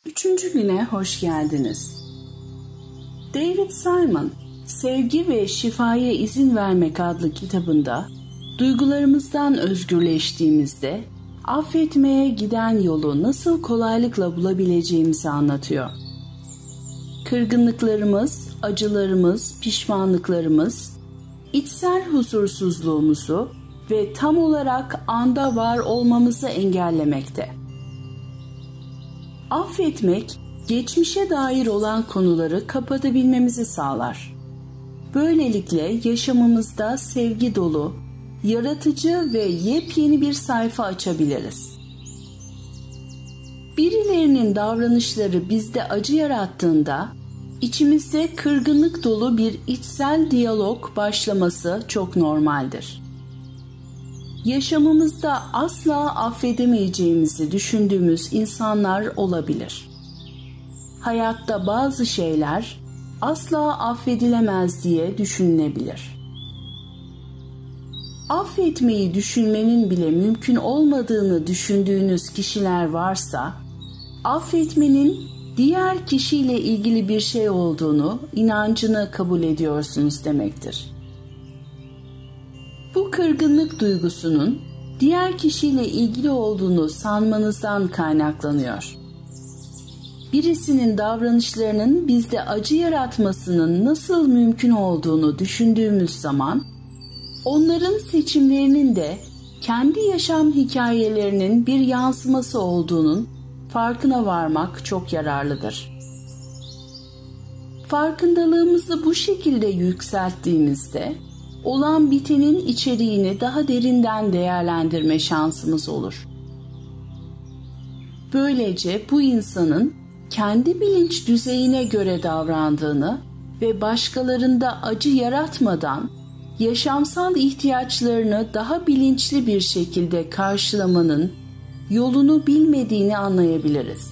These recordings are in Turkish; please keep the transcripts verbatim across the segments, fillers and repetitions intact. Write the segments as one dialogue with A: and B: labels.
A: Üçüncü güne hoş geldiniz. David Simon, Sevgi ve Şifaya İzin Vermek adlı kitabında, duygularımızdan özgürleştiğimizde, affetmeye giden yolu nasıl kolaylıkla bulabileceğimizi anlatıyor. Kırgınlıklarımız, acılarımız, pişmanlıklarımız, içsel huzursuzluğumuzu ve tam olarak anda var olmamızı engellemekte. Affetmek, geçmişe dair olan konuları kapatabilmemizi sağlar. Böylelikle yaşamımızda sevgi dolu, yaratıcı ve yepyeni bir sayfa açabiliriz. Birilerinin davranışları bizde acı yarattığında, içimizde kırgınlık dolu bir içsel diyalog başlaması çok normaldir. Yaşamımızda asla affedemeyeceğimizi düşündüğümüz insanlar olabilir. Hayatta bazı şeyler asla affedilemez diye düşünülebilir. Affetmeyi düşünmenin bile mümkün olmadığını düşündüğünüz kişiler varsa, affetmenin diğer kişiyle ilgili bir şey olduğunu, inancını kabul ediyorsunuz demektir. Bu kırgınlık duygusunun diğer kişiyle ilgili olduğunu sanmanızdan kaynaklanıyor. Birisinin davranışlarının bizde acı yaratmasının nasıl mümkün olduğunu düşündüğümüz zaman, onların seçimlerinin de kendi yaşam hikayelerinin bir yansıması olduğunun farkına varmak çok yararlıdır. Farkındalığımızı bu şekilde yükselttiğimizde, olan bitenin içeriğini daha derinden değerlendirme şansımız olur. Böylece bu insanın kendi bilinç düzeyine göre davrandığını ve başkalarında acı yaratmadan yaşamsal ihtiyaçlarını daha bilinçli bir şekilde karşılamanın yolunu bilmediğini anlayabiliriz.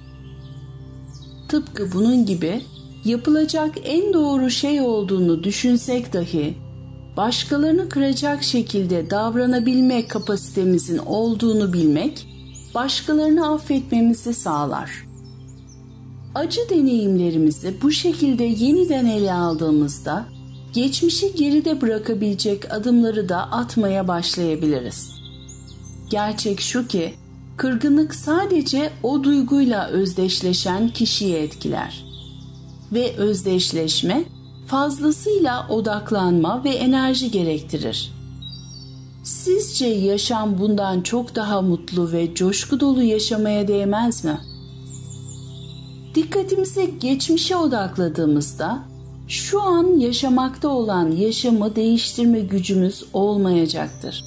A: Tıpkı bunun gibi yapılacak en doğru şey olduğunu düşünsek dahi, başkalarını kıracak şekilde davranabilme kapasitemizin olduğunu bilmek, başkalarını affetmemizi sağlar. Acı deneyimlerimizi bu şekilde yeniden ele aldığımızda, geçmişi geride bırakabilecek adımları da atmaya başlayabiliriz. Gerçek şu ki, kırgınlık sadece o duyguyla özdeşleşen kişiyi etkiler. Ve özdeşleşme, fazlasıyla odaklanma ve enerji gerektirir. Sizce yaşam bundan çok daha mutlu ve coşku dolu yaşamaya değmez mi? Dikkatimizi geçmişe odakladığımızda, şu an yaşamakta olan yaşamı değiştirme gücümüz olmayacaktır.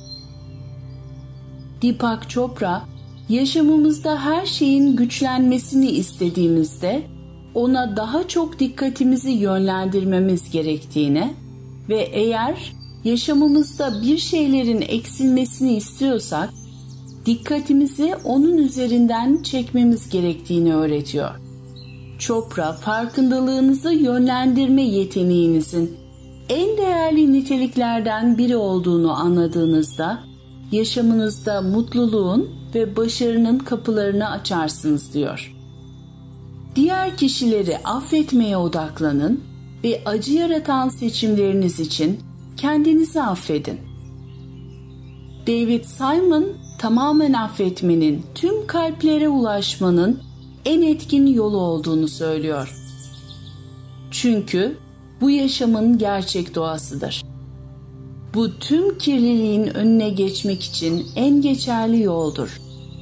A: Deepak Chopra, yaşamımızda her şeyin güçlenmesini istediğimizde, ona daha çok dikkatimizi yönlendirmemiz gerektiğine ve eğer yaşamımızda bir şeylerin eksilmesini istiyorsak, dikkatimizi onun üzerinden çekmemiz gerektiğini öğretiyor. Chopra, farkındalığınızı yönlendirme yeteneğinizin en değerli niteliklerden biri olduğunu anladığınızda, yaşamınızda mutluluğun ve başarının kapılarını açarsınız diyor. Diğer kişileri affetmeye odaklanın ve acı yaratan seçimleriniz için kendinizi affedin. David Simon, tamamen affetmenin tüm kalplere ulaşmanın en etkin yolu olduğunu söylüyor. Çünkü bu yaşamın gerçek doğasıdır. Bu tüm kirliliğin önüne geçmek için en geçerli yoldur.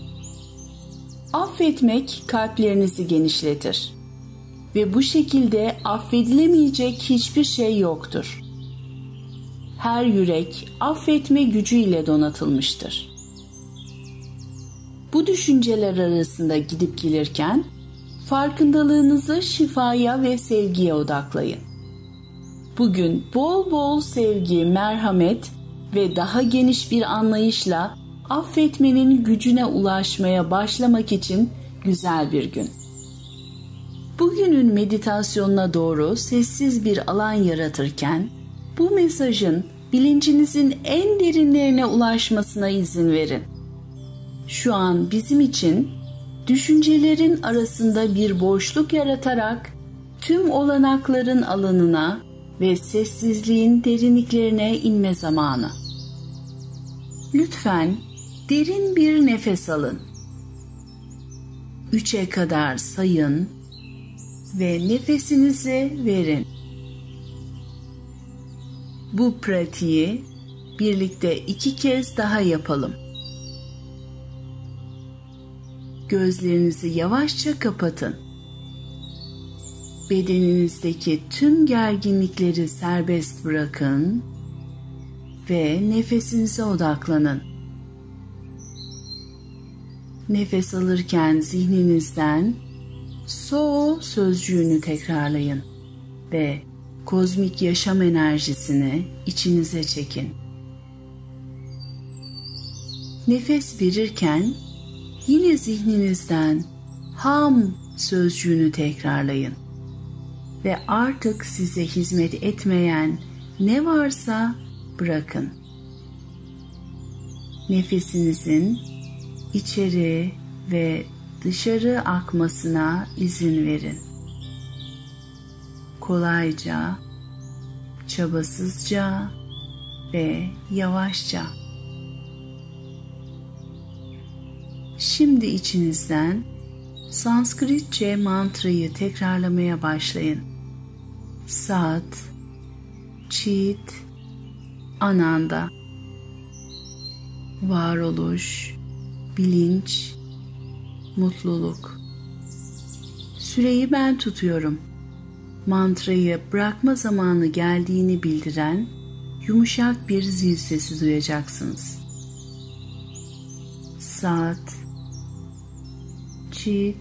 A: Affetmek kalplerinizi genişletir ve bu şekilde affedilemeyecek hiçbir şey yoktur. Her yürek affetme gücüyle donatılmıştır. Bu düşünceler arasında gidip gelirken farkındalığınızı şifaya ve sevgiye odaklayın. Bugün bol bol sevgi, merhamet ve daha geniş bir anlayışla affetmenin gücüne ulaşmaya başlamak için güzel bir gün. Bugünün meditasyonuna doğru sessiz bir alan yaratırken bu mesajın bilincinizin en derinlerine ulaşmasına izin verin. Şu an bizim için Düşüncelerin arasında bir boşluk yaratarak tüm olanakların alanına ve sessizliğin derinliklerine inme zamanı. Lütfen derin bir nefes alın. Üçe kadar sayın ve nefesinizi verin. Bu pratiği birlikte iki kez daha yapalım. Gözlerinizi yavaşça kapatın. Bedeninizdeki tüm gerginlikleri serbest bırakın ve nefesinize odaklanın. Nefes alırken zihninizden "So" sözcüğünü tekrarlayın ve kozmik yaşam enerjisini içinize çekin. Nefes verirken yine zihninizden "Ham" sözcüğünü tekrarlayın ve artık size hizmet etmeyen ne varsa bırakın. Nefesinizin içeri ve dışarı akmasına izin verin. Kolayca, çabasızca ve yavaşça. Şimdi içinizden Sanskritçe mantrayı tekrarlamaya başlayın. Sat, Chit, Ananda. Varoluş, bilinç, mutluluk. Süreyi ben tutuyorum. Mantrayı bırakma zamanı geldiğini bildiren yumuşak bir zil sesi duyacaksınız. Sat, Chit,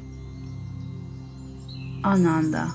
A: Ananda.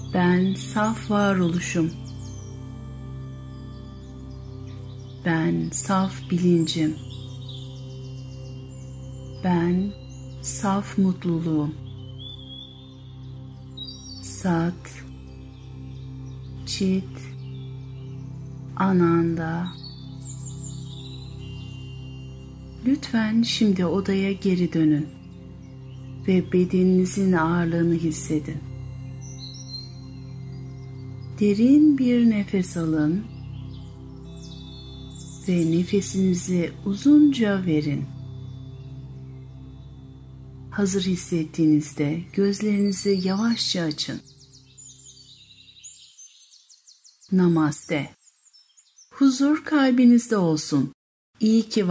A: Ben saf varoluşum. Ben saf bilincim. Ben saf mutluluğum. Sat, Çit, Ananda. Lütfen şimdi odaya geri dönün ve bedeninizin ağırlığını hissedin. Derin bir nefes alın ve nefesinizi uzunca verin. Hazır hissettiğinizde gözlerinizi yavaşça açın. Namaste. Huzur kalbinizde olsun. İyi ki